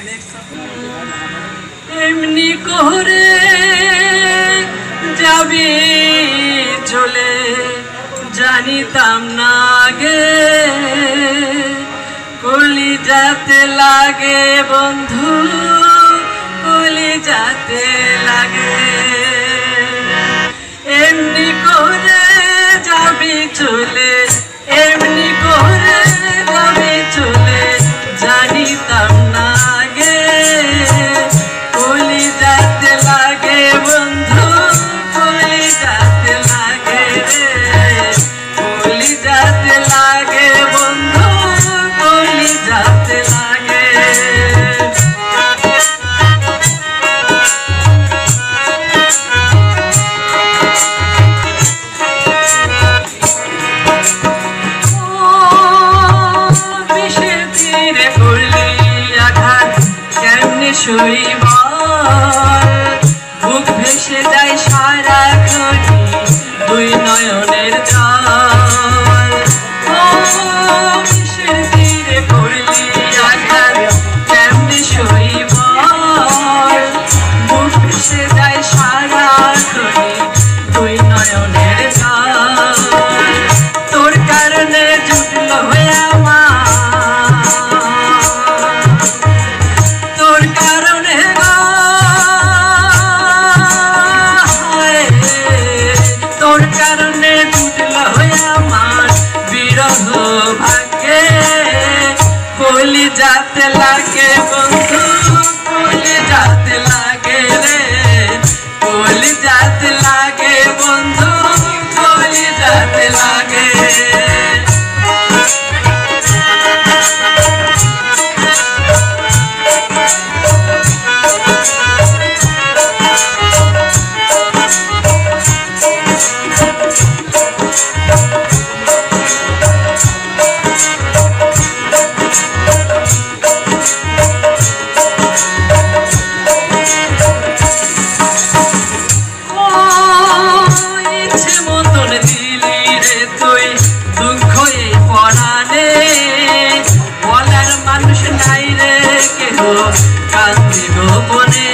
এমনি করে যাবি চলে জানিতাম না গে কলিজাতে লাগে বন্ধু কলিজাতে লাগে এমনি করে যাবি চলে এমনি করে যাবি চলে জানিতাম না গে কলিজাতে লাগে বন্ধু কলিজাতে লাগে রে কলিজাতে লাগে বন্ধু কলিজাতে লাগে বুক ভেসে যায় সারা ঘড়ি দুই নয়নের জল বিষের তীরে পড়লি আঘাত কেমনে সইব বুক ভেসে যায় সারা ঘড়ি দুই নয়নের জল তোর কারণে জুটল হয়ে কলিজাতে লাগে বন্ধু কলিজাতে লাগে রে কলিজাতে লাগে বন্ধু কলিজাতে লাগে কান্দি গোপনে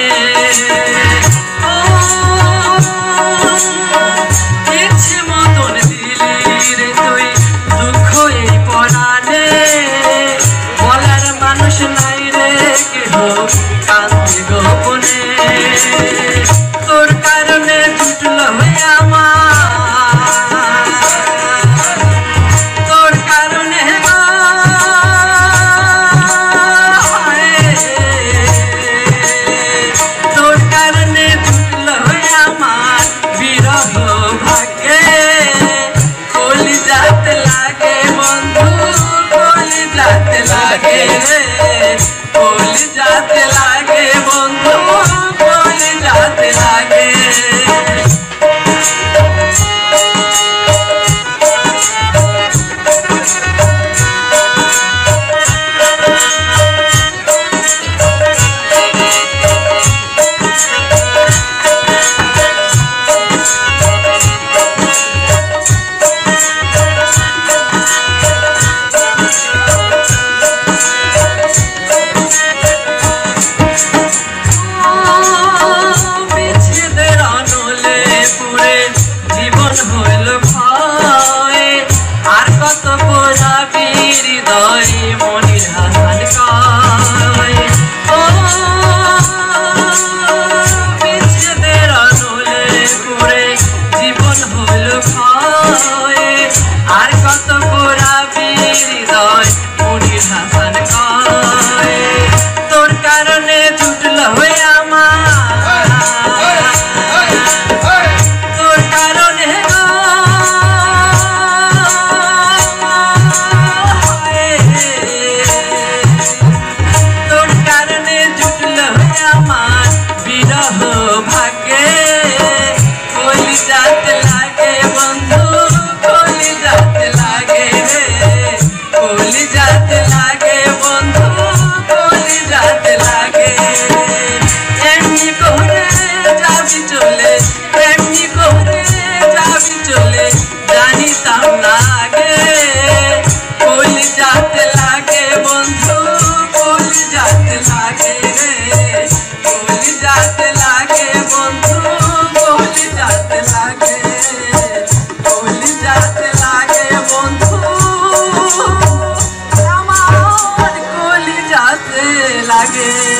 ইচ্ছে মতন দিলি রে তুই দুঃখ এই পরাণে বলার মানুষ নাই রে কেহ কান্দি গোপনে তোর কারণে জুটল হয়ে আমার তোর কারণে কলিজাতে লাগে বন্ধু কলিজাতে লাগে রে কলিজাতে লাগে লাগে রে কলি যাতে লাগে বন্ধু কলি যাতে লাগে কলি যাতে লাগে বন্ধু আমার কলি যাতে লাগে।